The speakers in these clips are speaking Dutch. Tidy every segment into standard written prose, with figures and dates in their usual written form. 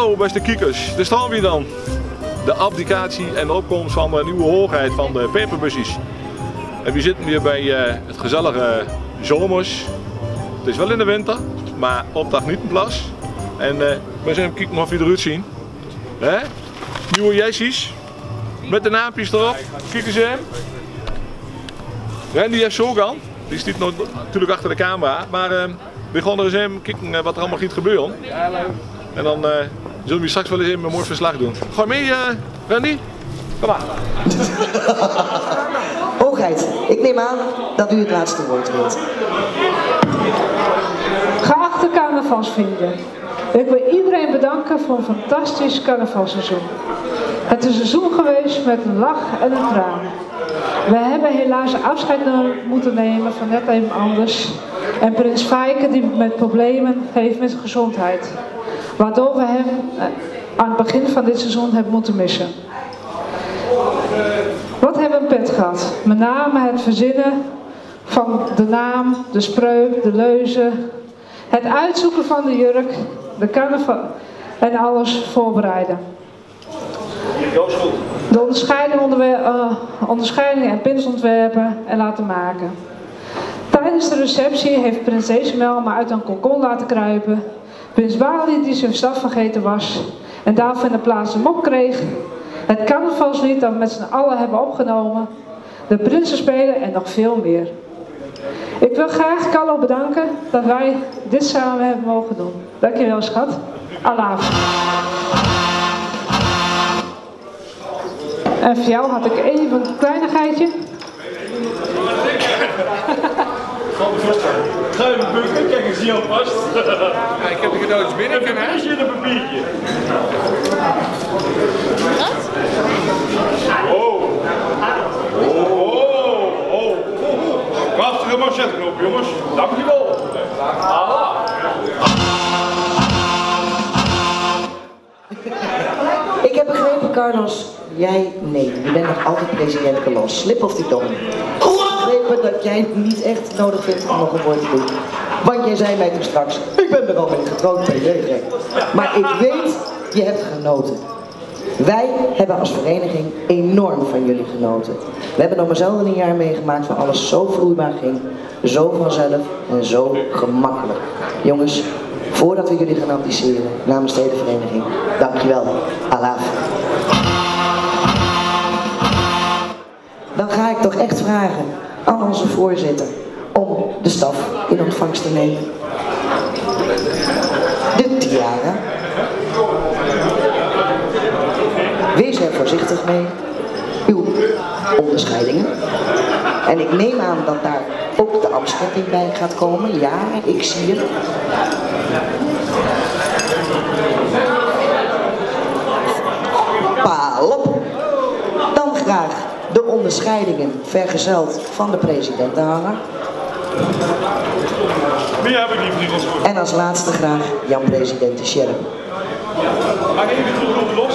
Zo, beste kijkers, daar staan we dan. De abdicatie en de opkomst van de nieuwe hoogheid van de peperbusjes. En we zitten hier bij het gezellige zomers. Het is wel in de winter, maar opdag niet een plas. En we zijn kijken of we eruit zien. Hè? Nieuwe jessies. Met de naampjes erop. Kijk eens hem. Randy heeft zo gaan. Die zit natuurlijk achter de camera. Maar we gaan er eens even kijken wat er allemaal gaat gebeuren. Ja, leuk. En dan zullen we straks wel eens even een mooi verslag doen. Ga je mee, Randy? Kom maar. Hoogheid, ik neem aan dat u het laatste woord weet. Geachte carnavalsvrienden, ik wil iedereen bedanken voor een fantastisch carnavalseizoen. Het is een seizoen geweest met een lach en een traan. We hebben helaas afscheid moeten nemen van net even anders. En prins Fijke die met problemen heeft met gezondheid. Waardoor we hem aan het begin van dit seizoen hebben moeten missen. Wat hebben we een pet gehad? Met name het verzinnen van de naam, de spreuk, de leuzen. Het uitzoeken van de jurk, de carnaval en alles voorbereiden. De onderscheidingen en pins ontwerpen en laten maken. Tijdens de receptie heeft prins Decemel uit een kokon laten kruipen. Prins Bali die zijn staf vergeten was en daarvoor in de plaats een mop kreeg. Het carnavalslied dat we met z'n allen hebben opgenomen. De prinsen spelen en nog veel meer. Ik wil graag Carlo bedanken dat wij dit samen hebben mogen doen. Dankjewel schat. Allah. En voor jou had ik even een kleinigheidje. Ga je mijn bunker, kijk eens hier alvast. Ja, ik heb de cadeautjes binnen. Ik heb een briefje in een papiertje. Wat? Oh. Krachtige manchetknop, jongens. Dankjewel. Allah. Ik heb begrepen, Carlos, jij, nee, je bent nog altijd president Carlos. Slip of die tong. Ik heb begrepen dat jij niet echt nodig vindt om nog een woord te doen. Want jij zei mij toen straks, ik ben er al mee getrouwd, PJ. Maar ik weet, je hebt genoten. Wij hebben als vereniging enorm van jullie genoten. We hebben nog maar zelden een jaar meegemaakt waar alles zo vloeibaar ging, zo vanzelf en zo gemakkelijk. Jongens, voordat we jullie gaan abdiceren namens de hele vereniging, dankjewel. Allah. Dan ga ik toch echt vragen aan onze voorzitter om de staf in ontvangst te nemen. De tiara. Wees er voorzichtig mee. Uw onderscheidingen. En ik neem aan dat daar ook de afschetting bij gaat komen. Ja, ik zie het. Paal op. Dan graag de onderscheidingen vergezeld van de presidentenhanger. Wie heb ik niet vrienden voor? En als laatste graag Jan President de Sheriff. Maak even de troep los.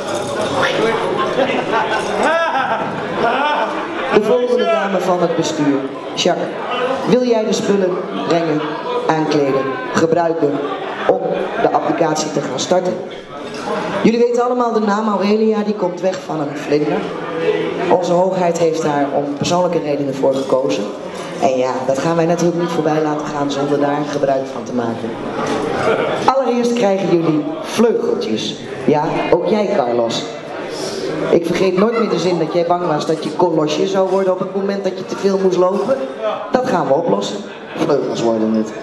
De volgende dame van het bestuur. Jacques, wil jij de spullen brengen, aankleden, gebruiken om de applicatie te gaan starten? Jullie weten allemaal de naam Aurelia, die komt weg van een vlinder. Onze hoogheid heeft daar om persoonlijke redenen voor gekozen. En ja, dat gaan wij natuurlijk niet voorbij laten gaan zonder daar gebruik van te maken. Allereerst krijgen jullie vleugeltjes. Ja, ook jij Carlos. Ik vergeet nooit meer de zin dat jij bang was dat je kolosje zou worden op het moment dat je te veel moest lopen. Dat gaan we oplossen. Vleugels worden het.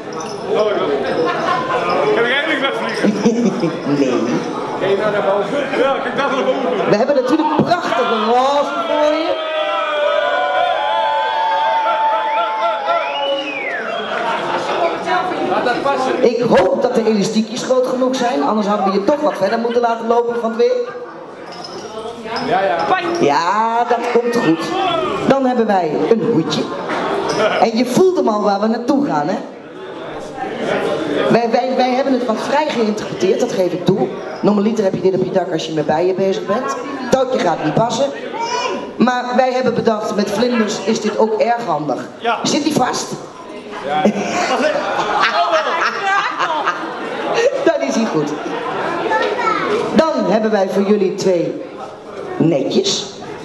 Kan ik eigenlijk wegvliegen? Nee. Ga je nou naar boven? Ja, kijk daar naar boven. We hebben natuurlijk prachtige roze voor je. Laat dat passen. Ik hoop dat de elastiekjes groot genoeg zijn, anders hadden we je toch wat verder moeten laten lopen van het weer. Ja, ja. Ja, dat komt goed. Dan hebben wij een hoedje. En je voelt hem al waar we naartoe gaan, hè? Wij hebben het wat vrij geïnterpreteerd, dat geef ik toe. Normaliter heb je dit op je dak als je met bijen bezig bent. Touwtje gaat niet passen. Maar wij hebben bedacht, met vlinders is dit ook erg handig. Ja. Zit die vast? Ja. Dan is hij goed. Dan hebben wij voor jullie 2 netjes.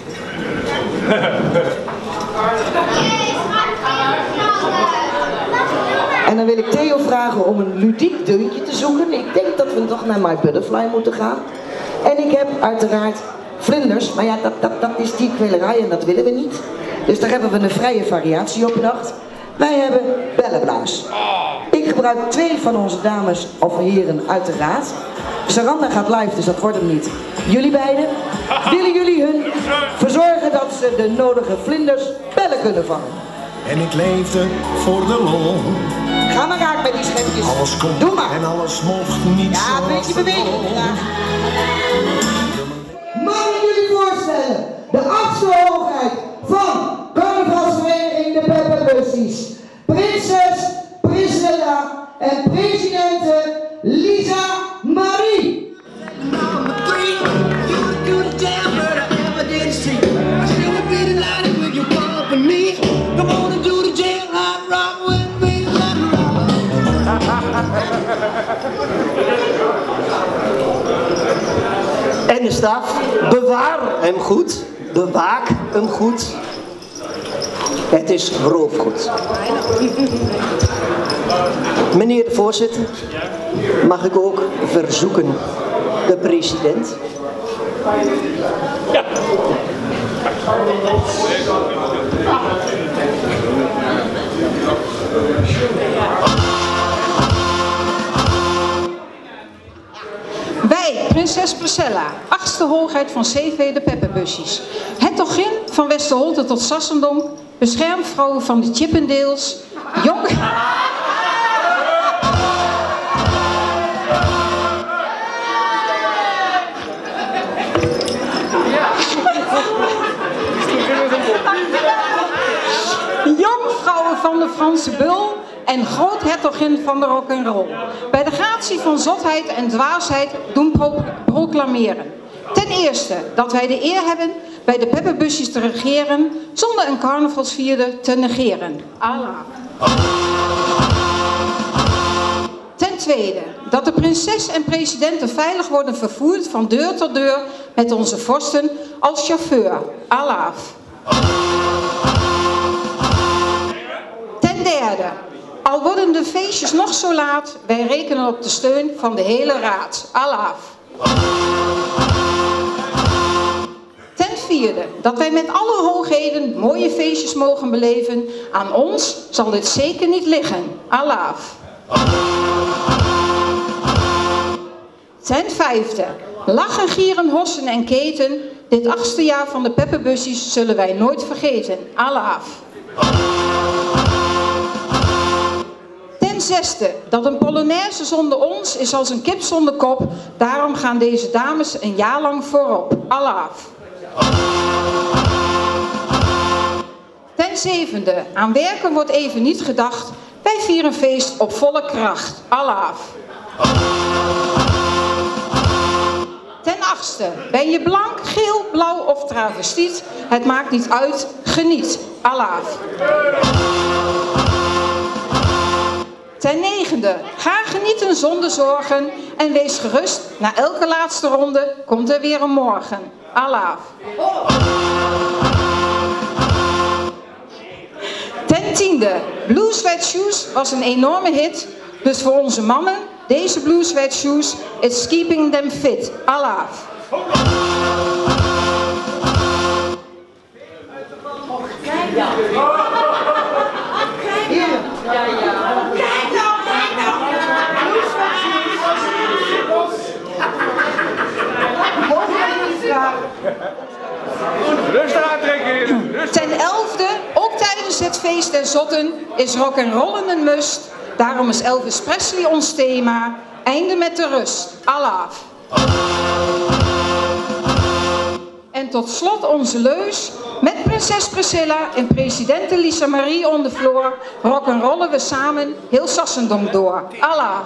En dan wil ik Theo vragen om een ludiek deuntje te zoeken. Ik denk dat we toch naar My Butterfly moeten gaan. En ik heb uiteraard vlinders, maar ja, dat is die kwelerij en dat willen we niet. Dus daar hebben we een vrije variatie op bedacht. Wij hebben bellenblaas. Ik gebruik 2 van onze dames of heren uit de raad. Saranda gaat live, dus dat wordt hem niet. Jullie beiden, willen jullie hun verzorgen dat ze de nodige vlinders bellen kunnen vangen? En ik leefde voor de lol. Ga maar raak met die schepjes. Alles kon Doe maar. en alles mocht niet. Ja, een beetje beweging graag. Mag ik jullie voorstellen, de 8e hoogheid van carnavalsvereniging de Pepperbussies. Prinses Priscilla en presidente Lisa Marie. En de staf, bewaar hem goed, bewaak hem goed. Het is roofgoed. Meneer de voorzitter, mag ik ook verzoeken de president? Ja. Wij, prinses Priscilla, 8e hoogheid van CV de Pepperbussies, hertogin van Westerholte tot Sassendonk, beschermvrouw van de Chippendales, jong... Jongvrouwen van de Franse Bul en groothertogin van de rock'n'roll. Bij de gratie van zotheid en dwaasheid doen proclameren. Ten eerste dat wij de eer hebben bij de Pepperbussies te regeren zonder een carnavalsvierde te negeren. Allah. Ten tweede dat de prinses en presidenten veilig worden vervoerd van deur tot deur met onze vorsten als chauffeur. Allah. Ten derde, al worden de feestjes nog zo laat, wij rekenen op de steun van de hele raad. Allah. Ten vierde, dat wij met alle hoogheden mooie feestjes mogen beleven. Aan ons zal dit zeker niet liggen. Allah. Ten vijfde, lachen, gieren, hossen en keten. Dit 8e jaar van de Pepperbussies zullen wij nooit vergeten. Allah. Ten zesde, dat een polonaise zonder ons is als een kip zonder kop. Daarom gaan deze dames een jaar lang voorop. Allah. Ten zevende, aan werken wordt even niet gedacht. Wij vieren feest op volle kracht. Allah. Ten achtste, ben je blank, geel, blauw of travestiet? Het maakt niet uit, geniet. Allah. Ten negende, ga genieten zonder zorgen en wees gerust, na elke laatste ronde komt er weer een morgen. Allah. Ten tiende, Blue Sweat Shoes was een enorme hit, dus voor onze mannen, deze Blue Sweat Shoes is keeping them fit. Allah. Rustig aantrekken. Ten elfde, ook tijdens het feest der zotten, is rock'n'rollen een must. Daarom is Elvis Presley ons thema. Einde met de rust. Allah. En tot slot onze leus. Met prinses Priscilla en presidente Lisa Marie on the floor rock'n'rollen we samen heel Sassendonk door. Allah.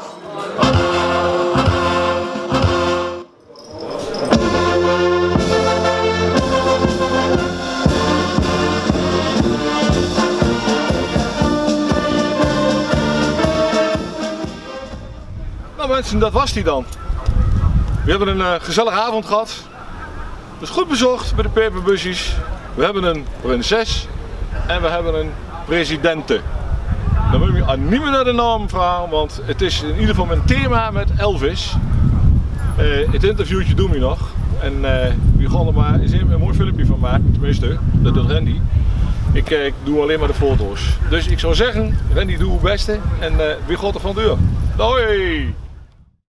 Nou mensen, dat was die dan. We hebben een gezellige avond gehad. Het is goed bezocht bij de peperbusjes. We hebben een prinses en we hebben een presidente. Dan moet je aan niet meer naar de naam vragen, want het is in ieder geval mijn thema met Elvis. Het interviewtje doen we nog. En we gaan er maar eens een mooi filmpje van maken, tenminste, dat doet Randy. Ik doe alleen maar de foto's. Dus ik zou zeggen, Randy doe het beste en wie gaat er van deur. Doei!